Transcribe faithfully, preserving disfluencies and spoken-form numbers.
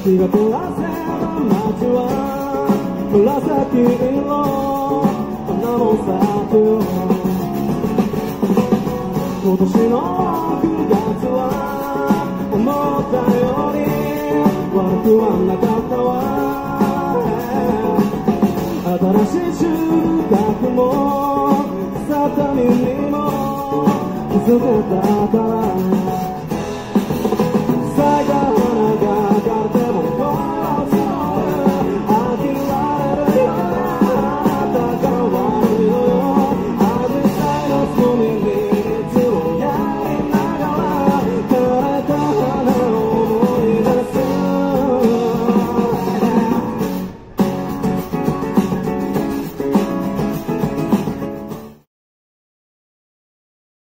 日が照らせば街は紫色花も咲くよ。今年のくがつは思ったより悪くはなかったわ。新しい収穫も草谷にも気づけたから